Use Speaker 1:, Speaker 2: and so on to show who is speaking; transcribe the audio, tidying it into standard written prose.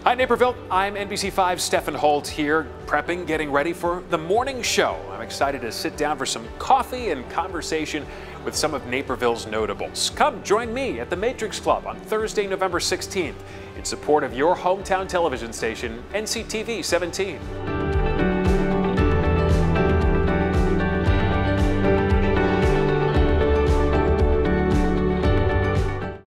Speaker 1: Hi Naperville, I'm NBC5's Stefan Holt here, prepping, getting ready for the morning show. I'm excited to sit down for some coffee and conversation with some of Naperville's notables. Come join me at the Matrix Club on Thursday, November 16th in support of your hometown television station, NCTV17.